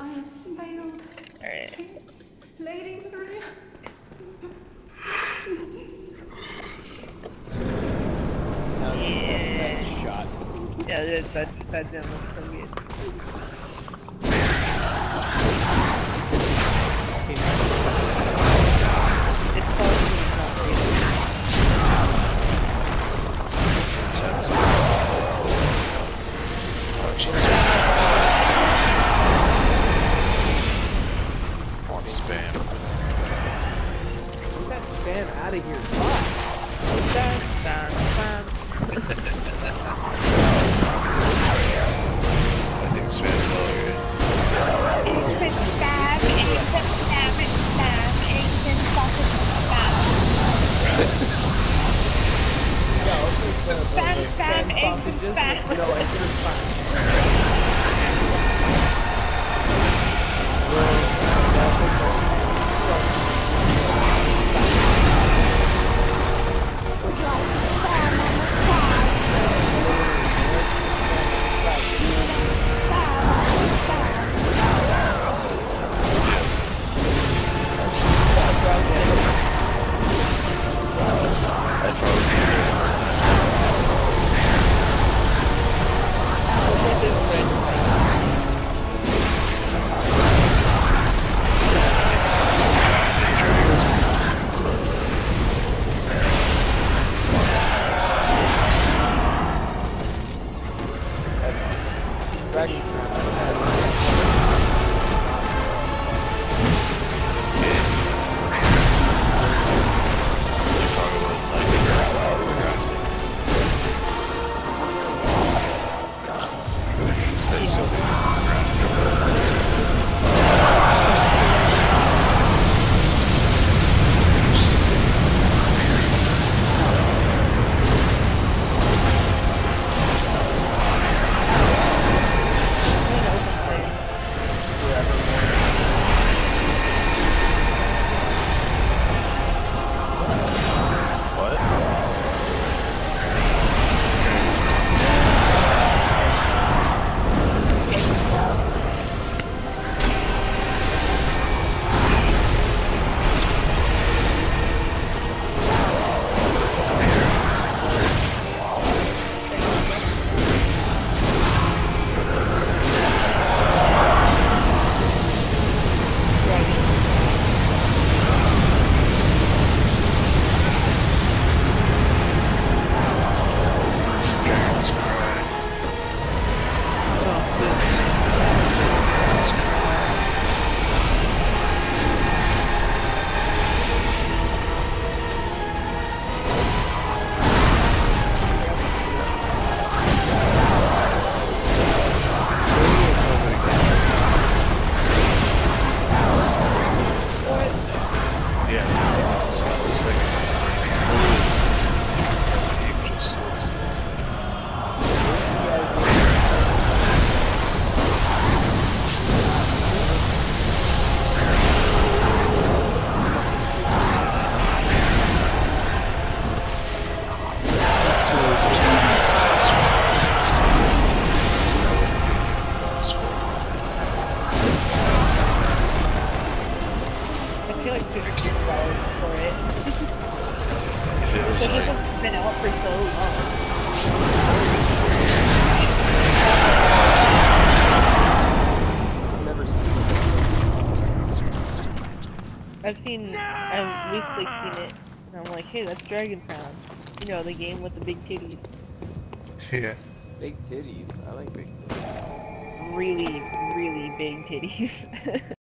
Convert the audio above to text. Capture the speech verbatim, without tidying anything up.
I have failed. Alright. It's Lady Maria. Yeah. Shot. Yeah, that, that, that demo was so good. It's called it's not real. Sometimes I want spam. Get that spam out of here. Dun, dun, dun. I think spam's all good. It's spam, it's spam, it's spam, it's fucking spam. Spam, spam, eggs and spam. No, it's just fine. I'd probably be Dragon been out for so long. I've never seen it. I've seen, I've recently seen it, and I'm like, hey, that's Dragon Crown. You know, the game with the big titties. Yeah. Big titties. I like big titties. Really, really big titties.